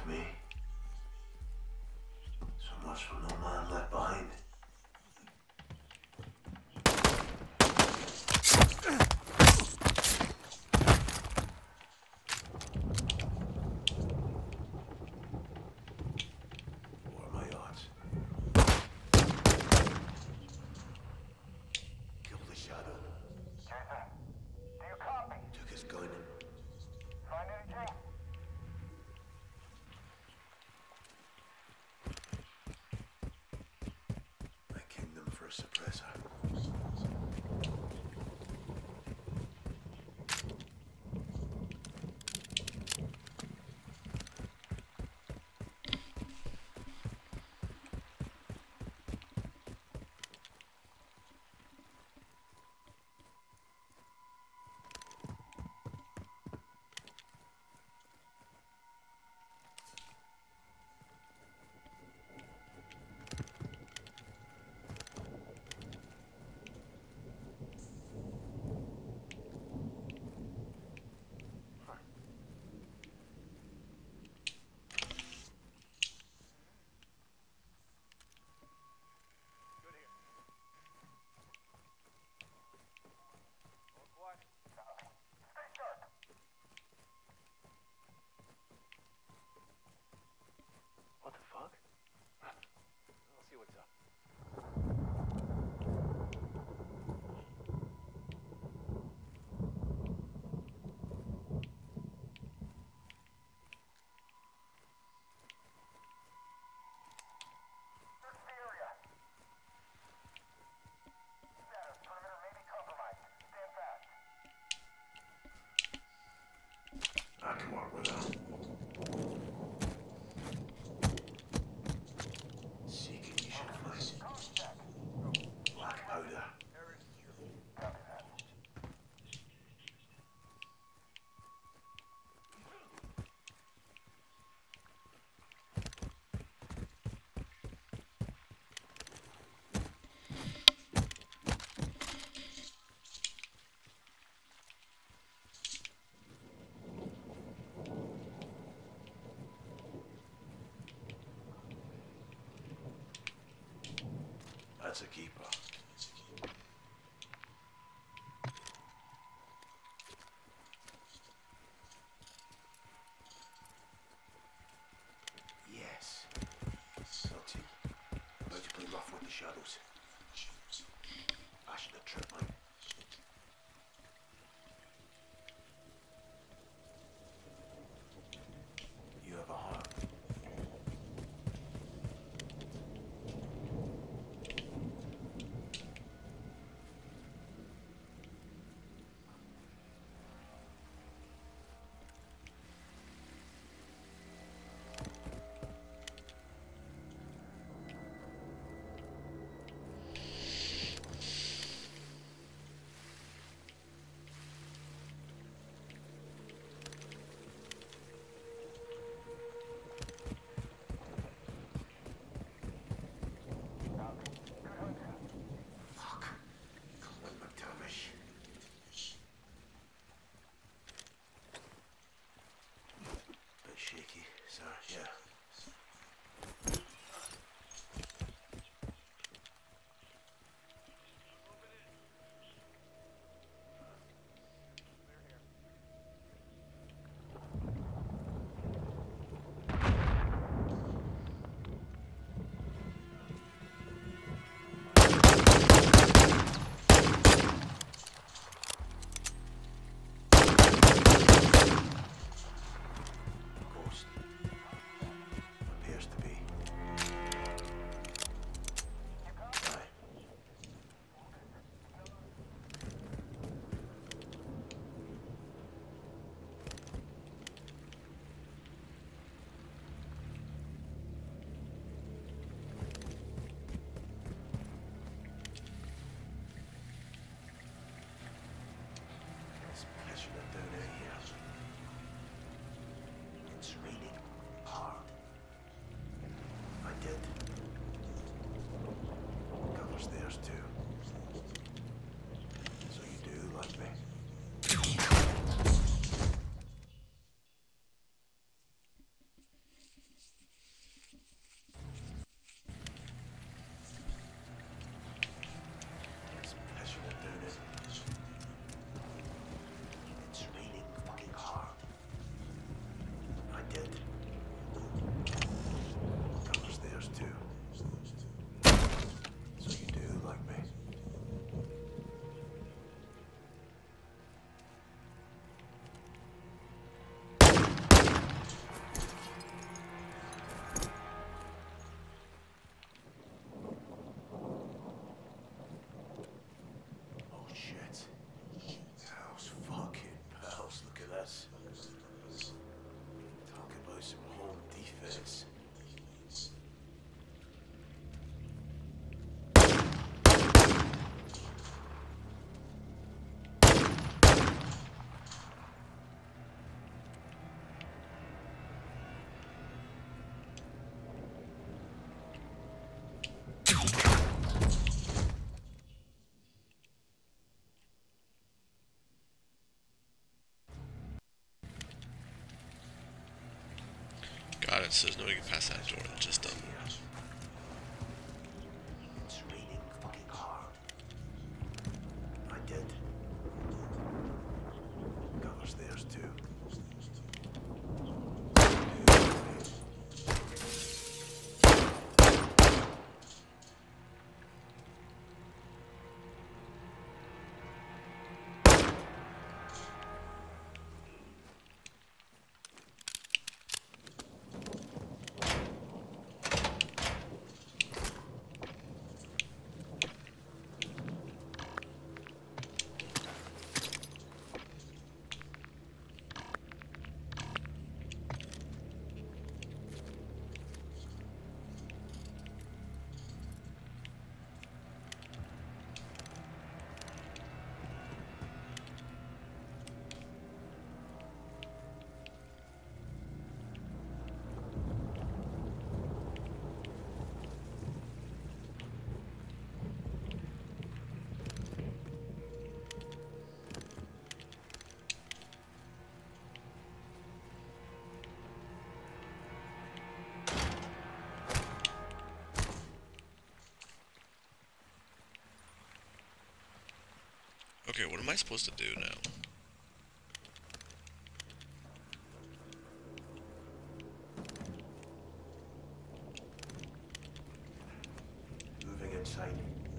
for me. So much for no man left behind. What are my odds? Kill the shadow. Jason, do you copy? Took his gun. Find anything? I came them for a suppressor. What the fuck? I'll see what's up. Search the area. Status, perimeter may be compromised. Stand fast. I can work with that. Seeking you should find. Coast check. Black powder. Copy that. That's a keeper. Yes. Guilty. About to play rough with the shadows. I should have tripped mine. You have a heart. so there's no way to get past that door. It's just It's raining fucking hard. I did. Covers theirs too. okay, what am I supposed to do now? Moving inside.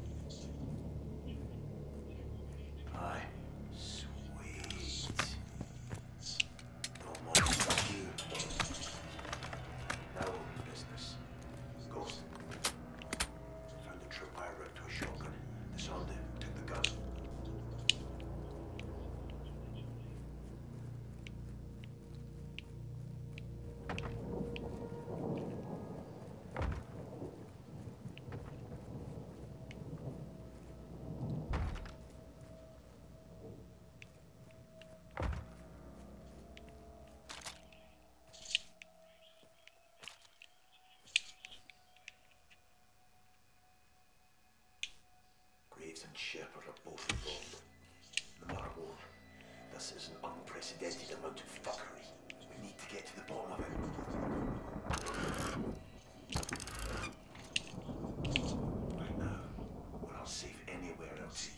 Aye. Sweet. No more stuff you. Now we'll be business. Ghost. Found the tripwire ripped to a shotgun. Disarmed it. Took the gun. Graves and Shepard are both involved. No matter what, this is an unprecedented amount of fuckery. We need to get to the bottom of it. Right now, we're not safe anywhere else.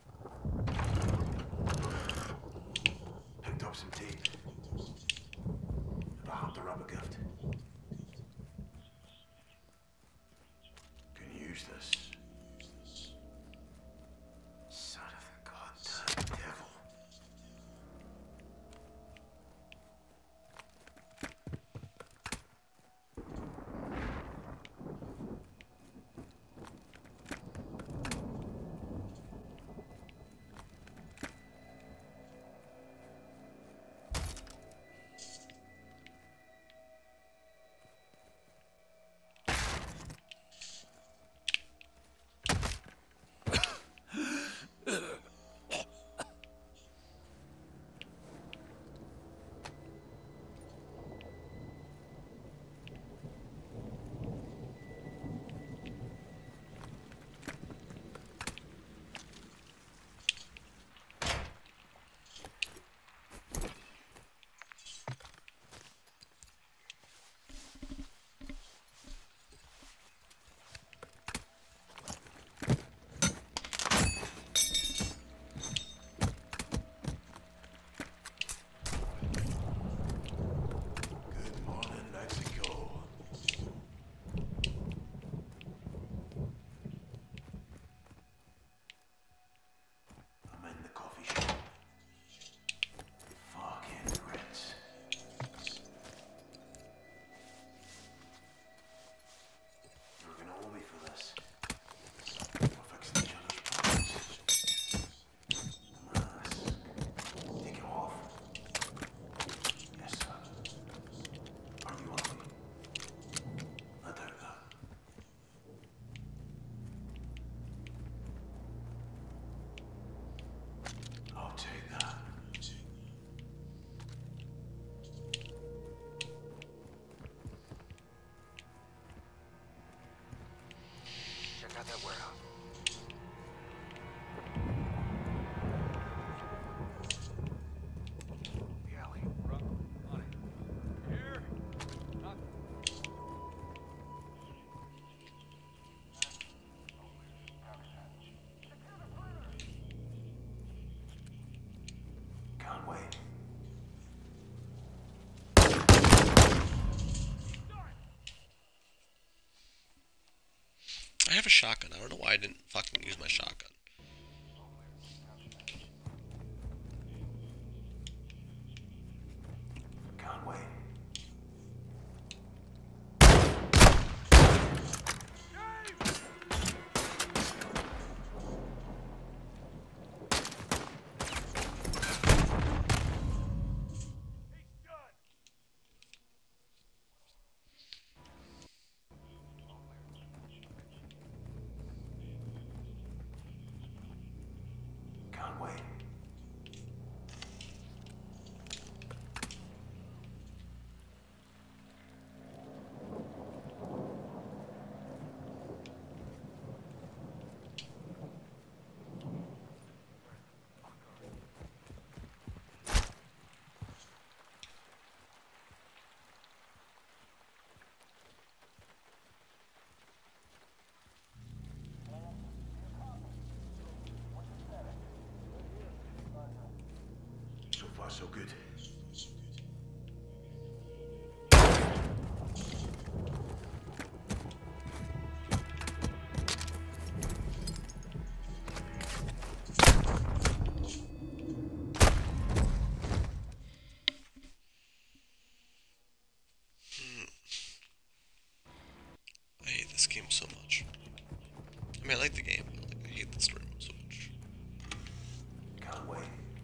Picked up some tape. I have a shotgun. I don't know why I didn't fucking use my shotgun. Conway. Conway. So far, so good. I hate this game so much. I mean, I like the game, but like, I hate the story mode so much. Conway.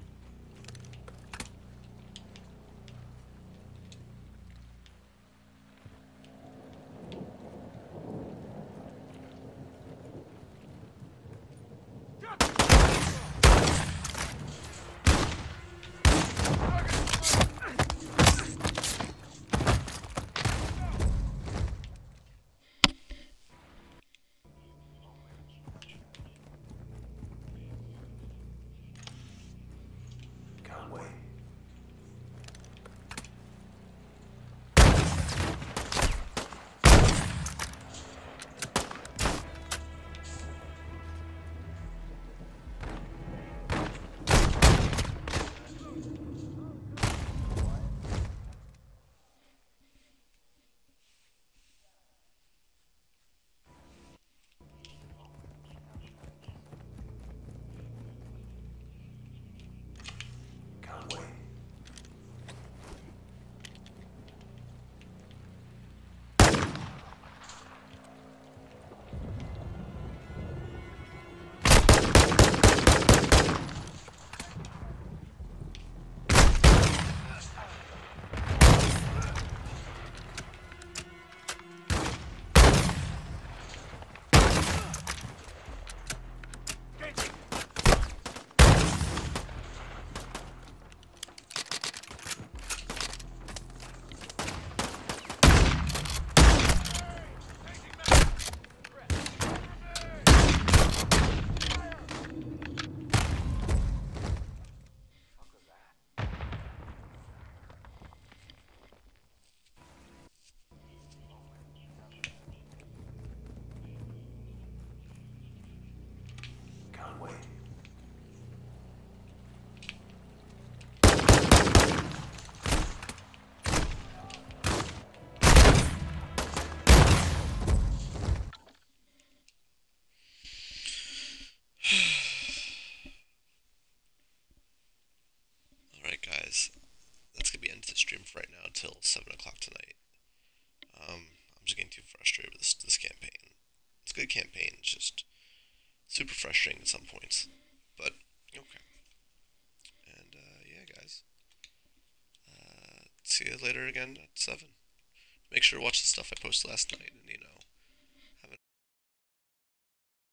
Conway. Conway. Conway. Alright, guys. That's gonna be end of the stream for right now until 7 o'clock tonight. I'm just getting too frustrated with this campaign. It's a good campaign, it's just super frustrating at some points. But, okay. And, yeah, guys. See you later again at 7. Make sure to watch the stuff I posted last night, and, you know,